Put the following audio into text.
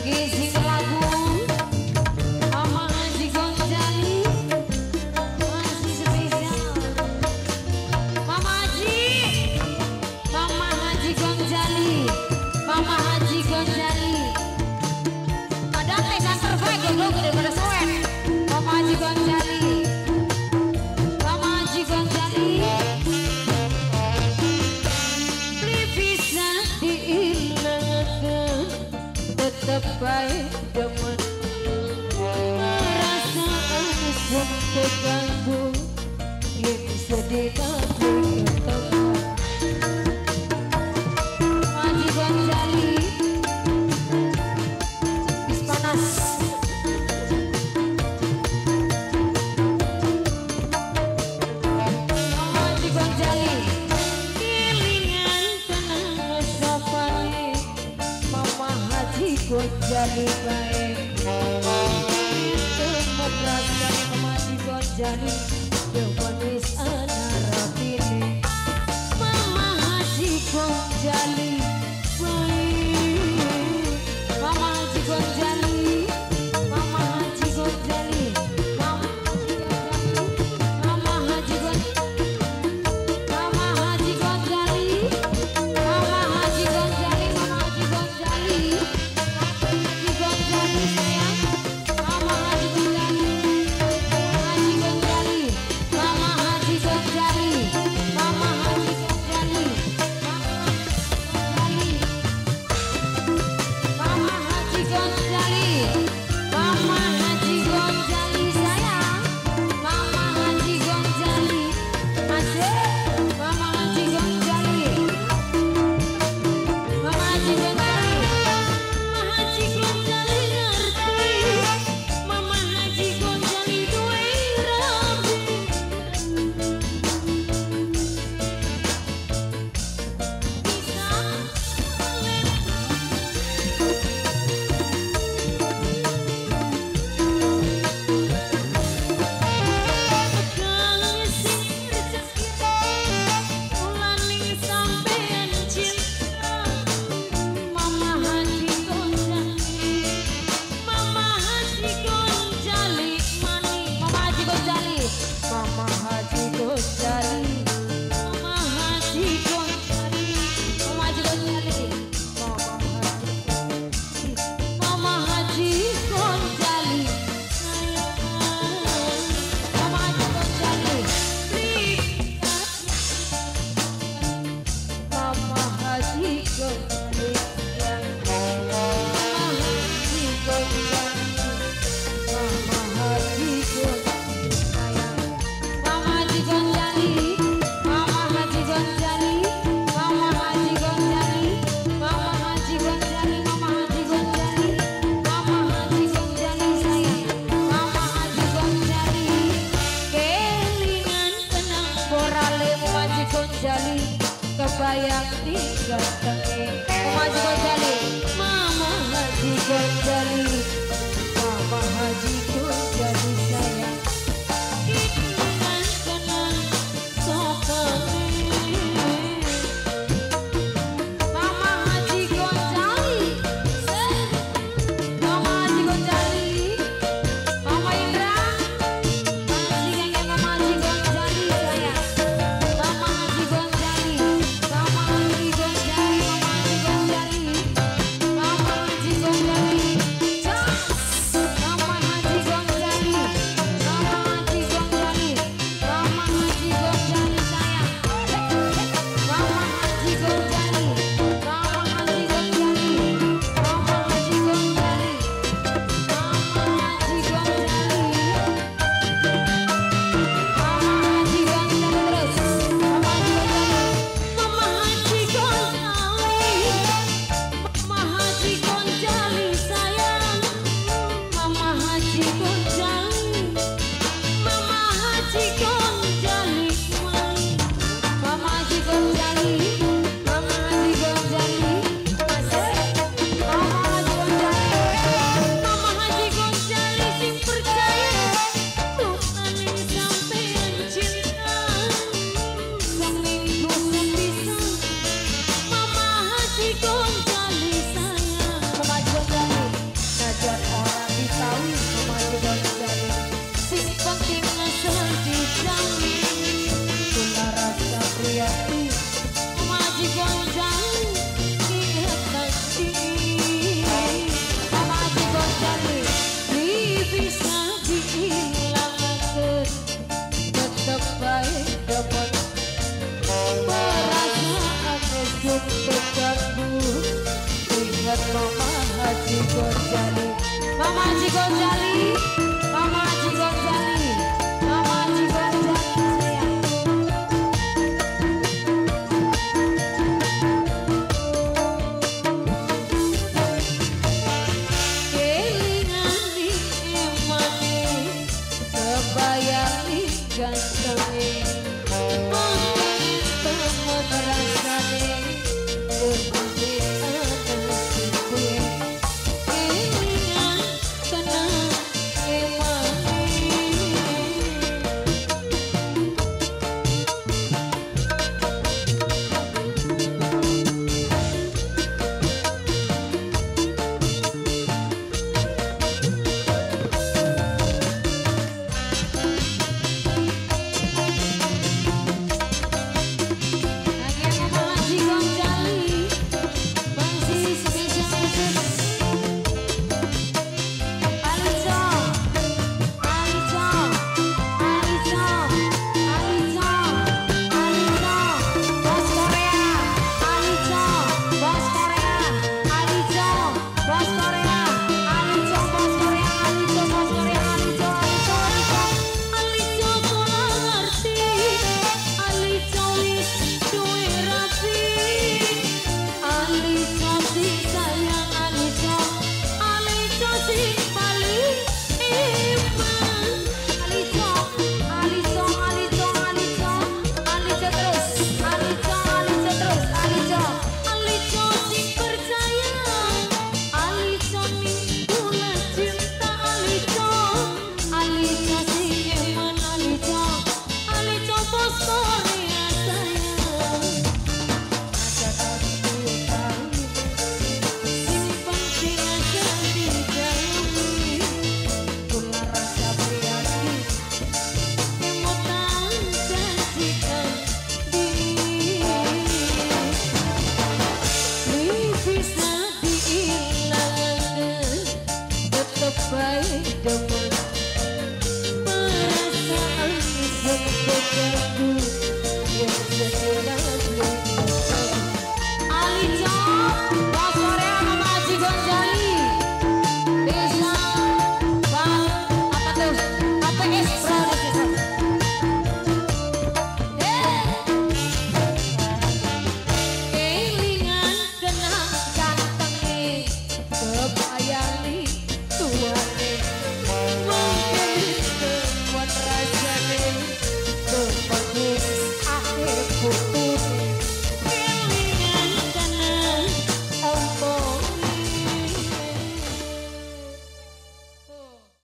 Baik demen perasaan pun terganggu yang sedih tapi ketemu Maji Gonjali bis panas Maji Gonjali kilingan tenang safari Mama Haji Gonjali baik Tempat rasanya Mama Haji Gonjali Dewan wis anara pilih Mama Haji Gonjali baik Mama Haji Gonjali Mama Haji Gonjali Mama Haji Gonjali Mama Haji Gonjali Mama Haji Gonjali Mama Haji Gonjali Gonjali sayang Mama Haji Gonjali Haji Gonjali Mama Haji Gonjali Mama Haji Gonjali Mama Haji Gonjali Mama Haji Gonjali sayang Mama Haji Gonjali Asyik Mama Haji Gonjali Mama Haji Gonjali Mama Haji Gonjali ngerti Mama Haji Gonjali duwe rabi bisa kang sing rezeki ulaning sampean cinta Mama Haji Gonjali Mama Haji Gonjali mani Mama Haji Gonjali Mama Haji Gonjali Mama Haji Gonjali Mama Haji Gonjali Mama Haji Gonjali Mama Haji Gonjali Mama Haji Gonjali Mama Haji Gonjali Mama Haji Gonjali Mama Haji Gonjali Mama Haji Gonjali Mama Haji Gonjali Mama Haji Gonjali Mama Haji Gonjali Mama Haji Gonjali sayang Mama Haji Gonjali kelingan tenang borale Mama Haji Gonjali kebayang di gantengnya Mama Haji Gonjali Mama Haji Gonjali Mama Haji Gonjali sayang kelingan tenang sopane Mama Haji Gonjali Mama Haji Gonjali Mama Indra masih gengnya Mama Haji Gonjali sayang Mama Haji Gonjali Mama Haji Gonjali Mama Haji Gonjali Mama Haji Gonjali Gonjali, Mama Haji Gonjali, Mama Haji Gonjali, Mama Haji Gonjali sayang. Kelingani emane, kebayani gantenge, mungkin temen rasane, berbudi anak sipwe. Kelingan tenang emane. Baik demen perasaan sepedaku yang segera berubah. Alico, Bos Korea Mama Haji Gonjali, Desa Bang apa tuh? APS Production. Kelingan kenang gantenge, kebayani tuane, mungkin temuan rasane, berbagi akhir buku.